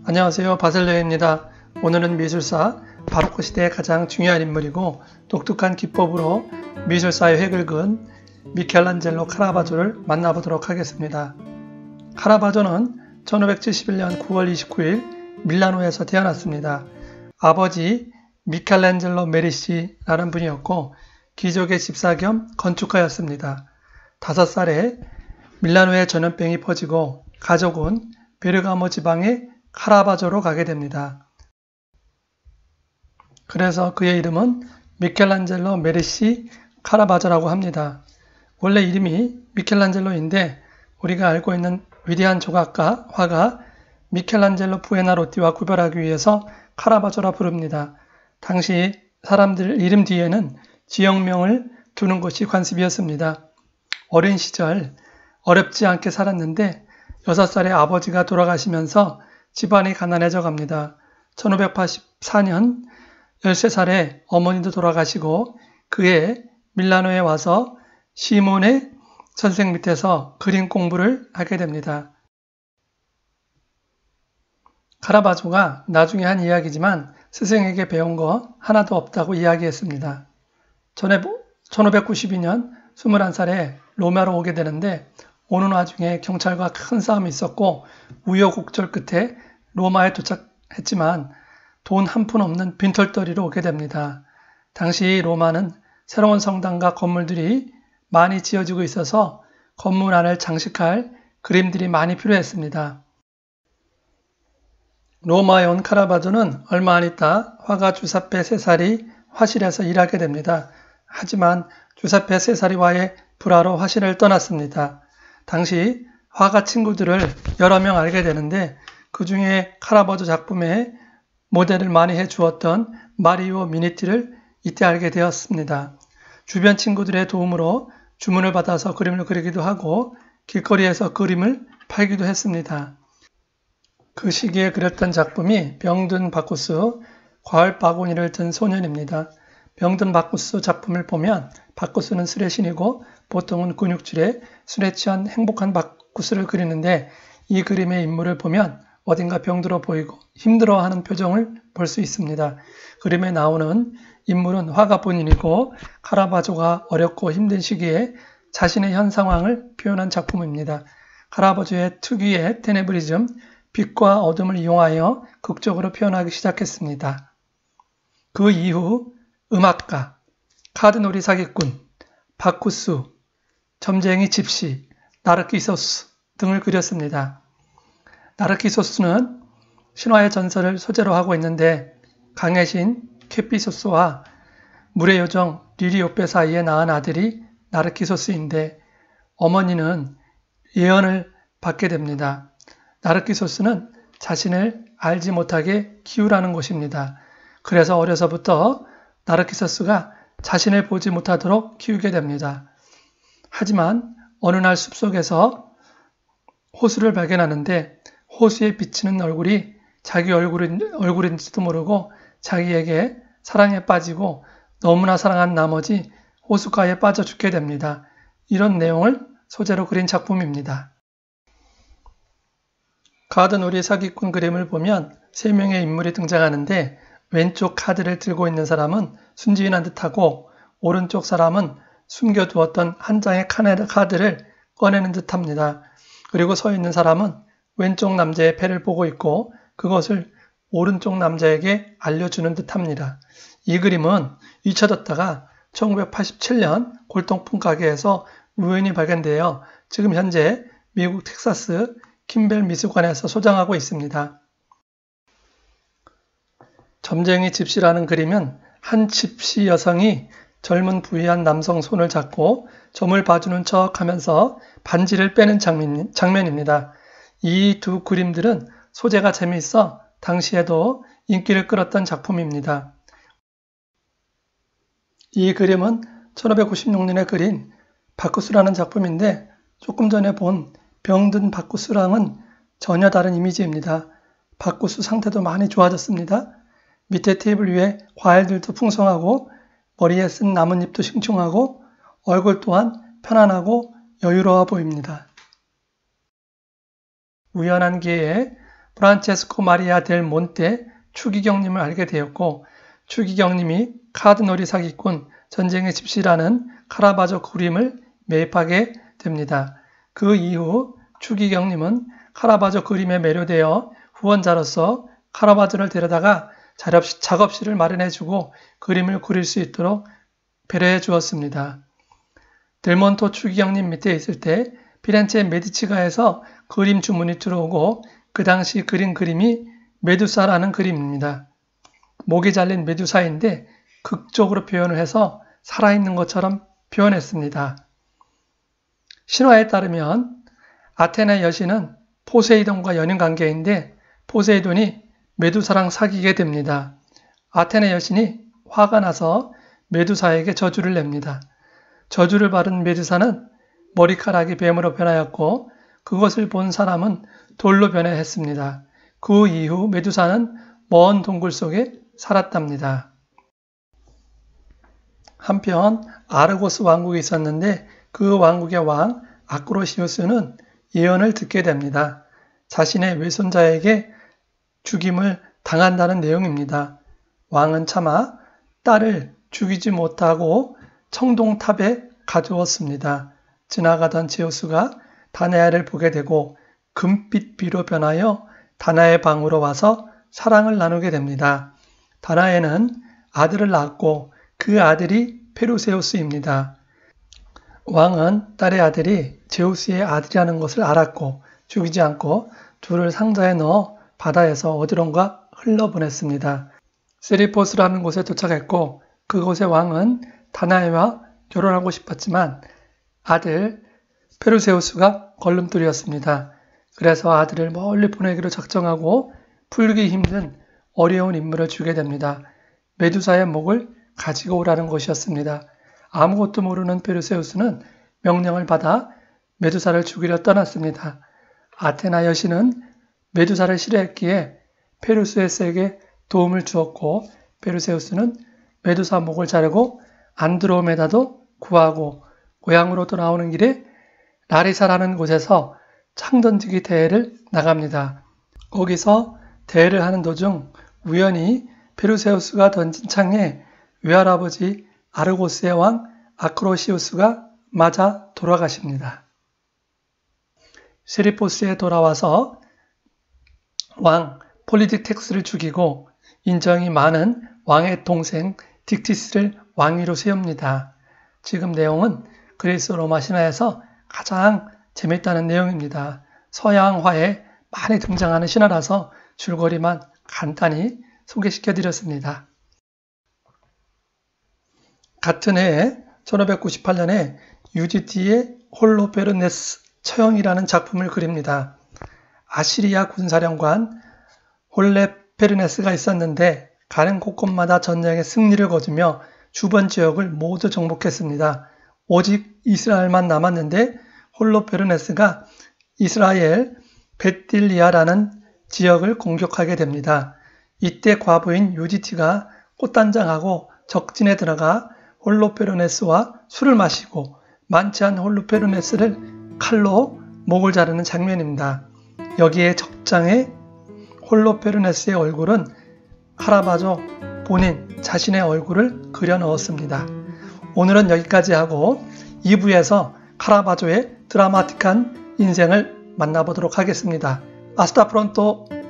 안녕하세요. 바셀레입니다. 오늘은 미술사 바로크 시대의 가장 중요한 인물이고 독특한 기법으로 미술사의 획을 그은 미켈란젤로 카라바조를 만나보도록 하겠습니다. 카라바조는 1571년 9월 29일 밀라노에서 태어났습니다. 아버지 미켈란젤로 메리시라는 분이었고 귀족의 집사 겸 건축가였습니다. 5살에 밀라노에 전염병이 퍼지고 가족은 베르가모 지방의 카라바조로 가게 됩니다. 그래서 그의 이름은 미켈란젤로 메리시 카라바조라고 합니다. 원래 이름이 미켈란젤로인데 우리가 알고 있는 위대한 조각가, 화가 미켈란젤로 부에나로티와 구별하기 위해서 카라바조라 부릅니다. 당시 사람들 이름 뒤에는 지역명을 두는 것이 관습이었습니다. 어린 시절 어렵지 않게 살았는데 6살에 아버지가 돌아가시면서 집안이 가난해져 갑니다. 1584년 13살에 어머니도 돌아가시고 그해 밀라노에 와서 시몬의 선생 밑에서 그림 공부를 하게 됩니다. 카라바조가 나중에 한 이야기지만 스승에게 배운 거 하나도 없다고 이야기했습니다. 1592년 21살에 로마로 오게 되는데 오는 와중에 경찰과 큰 싸움이 있었고 우여곡절 끝에 로마에 도착했지만 돈 한 푼 없는 빈털터리로 오게 됩니다. 당시 로마는 새로운 성당과 건물들이 많이 지어지고 있어서 건물 안을 장식할 그림들이 많이 필요했습니다. 로마에 온 카라바조는 얼마 안 있다 화가 주사페 세사리 화실에서 일하게 됩니다. 하지만 주사페 세사리와의 불화로 화실을 떠났습니다. 당시 화가 친구들을 여러 명 알게 되는데 그 중에 카라바조 작품에 모델을 많이 해주었던 마리오 미니티를 이때 알게 되었습니다. 주변 친구들의 도움으로 주문을 받아서 그림을 그리기도 하고 길거리에서 그림을 팔기도 했습니다. 그 시기에 그렸던 작품이 병든 바쿠스, 과을 바구니를 든 소년입니다. 병든 바쿠스 작품을 보면 바쿠스는 술의 신이고 보통은 근육질에 술에 취한 행복한 바쿠스를 그리는데 이 그림의 인물을 보면 어딘가 병들어 보이고 힘들어하는 표정을 볼 수 있습니다. 그림에 나오는 인물은 화가 본인이고 카라바조가 어렵고 힘든 시기에 자신의 현 상황을 표현한 작품입니다. 카라바조의 특유의 테네브리즘, 빛과 어둠을 이용하여 극적으로 표현하기 시작했습니다. 그 이후 음악가, 카드놀이 사기꾼, 바쿠스, 점쟁이 집시, 나르키소스 등을 그렸습니다. 나르키소스는 신화의 전설을 소재로 하고 있는데 강의 신 케피소스와 물의 요정 리리오페 사이에 낳은 아들이 나르키소스인데 어머니는 예언을 받게 됩니다. 나르키소스는 자신을 알지 못하게 키우라는 것입니다. 그래서 어려서부터 나르키소스가 자신을 보지 못하도록 키우게 됩니다. 하지만 어느 날 숲속에서 호수를 발견하는데 호수에 비치는 얼굴이 자기 얼굴인지도 모르고 자기에게 사랑에 빠지고 너무나 사랑한 나머지 호숫가에 빠져 죽게 됩니다. 이런 내용을 소재로 그린 작품입니다. 카드놀이 사기꾼 그림을 보면 3명의 인물이 등장하는데 왼쪽 카드를 들고 있는 사람은 순진한 듯하고 오른쪽 사람은 숨겨두었던 한 장의 카드를 꺼내는 듯합니다. 그리고 서 있는 사람은 왼쪽 남자의 패를 보고 있고 그것을 오른쪽 남자에게 알려주는 듯합니다. 이 그림은 잊혀졌다가 1987년 골동품 가게에서 우연히 발견되어 지금 현재 미국 텍사스 킴벨 미술관에서 소장하고 있습니다. 점쟁이 집시라는 그림은 한 집시 여성이 젊은 부유한 남성 손을 잡고 점을 봐주는 척 하면서 반지를 빼는 장면입니다. 이 두 그림들은 소재가 재미있어 당시에도 인기를 끌었던 작품입니다. 이 그림은 1596년에 그린 바쿠스라는 작품인데 조금 전에 본 병든 바쿠스랑은 전혀 다른 이미지입니다. 바쿠스 상태도 많이 좋아졌습니다. 밑에 테이블 위에 과일들도 풍성하고 머리에 쓴 나뭇잎도 싱싱하고 얼굴 또한 편안하고 여유로워 보입니다. 우연한 기회에 프란체스코 마리아 델 몬테 추기경님을 알게 되었고, 추기경님이 카드놀이 사기꾼 전쟁의 집시라는 카라바조 그림을 매입하게 됩니다. 그 이후 추기경님은 카라바조 그림에 매료되어 후원자로서 카라바조를 데려다가 작업실을 마련해주고 그림을 그릴 수 있도록 배려해 주었습니다. 델몬토 추기경님 밑에 있을 때 피렌체 메디치가에서 그림 주문이 들어오고 그 당시 그린 그림이 메두사라는 그림입니다. 목이 잘린 메두사인데 극적으로 표현을 해서 살아있는 것처럼 표현했습니다. 신화에 따르면 아테네 여신은 포세이돈과 연인 관계인데 포세이돈이 메두사랑 사귀게 됩니다. 아테네 여신이 화가 나서 메두사에게 저주를 냅니다. 저주를 받은 메두사는 머리카락이 뱀으로 변하였고 그것을 본 사람은 돌로 변해했습니다. 그 이후 메두사는 먼 동굴 속에 살았답니다. 한편 아르고스 왕국이 있었는데 그 왕국의 왕 아크로시우스는 예언을 듣게 됩니다. 자신의 외손자에게 죽임을 당한다는 내용입니다. 왕은 차마 딸을 죽이지 못하고 청동탑에 가두었습니다. 지나가던 제우스가 다나야를 보게 되고 금빛 비로 변하여 다나의 방으로 와서 사랑을 나누게 됩니다. 다나야는 아들을 낳았고 그 아들이 페루세우스입니다. 왕은 딸의 아들이 제우스의 아들이라는 것을 알았고 죽이지 않고 둘을 상자에 넣어 바다에서 어디론가 흘러보냈습니다. 세리포스라는 곳에 도착했고 그곳의 왕은 다나야와 결혼하고 싶었지만 아들 페루세우스가 걸림돌이었습니다. 그래서 아들을 멀리 보내기로 작정하고 풀기 힘든 어려운 임무를 주게 됩니다. 메두사의 목을 가지고 오라는 것이었습니다. 아무것도 모르는 페르세우스는 명령을 받아 메두사를 죽이려 떠났습니다. 아테나 여신은 메두사를 싫어했기에 페르세우스에게 도움을 주었고 페르세우스는 메두사 목을 자르고 안드로메다도 구하고 고향으로 돌아오는 길에 라리사라는 곳에서 창 던지기 대회를 나갑니다. 거기서 대회를 하는 도중 우연히 페르세우스가 던진 창에 외할아버지 아르고스의 왕 아크로시우스가 맞아 돌아가십니다. 세리포스에 돌아와서 왕 폴리딕텍스를 죽이고 인정이 많은 왕의 동생 딕티스를 왕위로 세웁니다. 지금 내용은 그리스 로마 신화에서 가장 재밌다는 내용입니다. 서양화에 많이 등장하는 신화라서 줄거리만 간단히 소개시켜 드렸습니다. 같은 해에 1598년에 유디티의 홀로페르네스 처형이라는 작품을 그립니다. 아시리아 군사령관 홀로페르네스가 있었는데 가는 곳곳마다 전쟁에 승리를 거두며 주변 지역을 모두 정복했습니다. 오직 이스라엘만 남았는데 홀로페르네스가 이스라엘 벳딜리아라는 지역을 공격하게 됩니다. 이때 과부인 유디티가 꽃단장하고 적진에 들어가 홀로페르네스와 술을 마시고 만취한 홀로페르네스를 칼로 목을 자르는 장면입니다. 여기에 적장에 홀로페르네스의 얼굴은 카라바조 본인 자신의 얼굴을 그려 넣었습니다. 오늘은 여기까지 하고 2부에서 카라바조의 드라마틱한 인생을 만나보도록 하겠습니다. 아스타 프론토!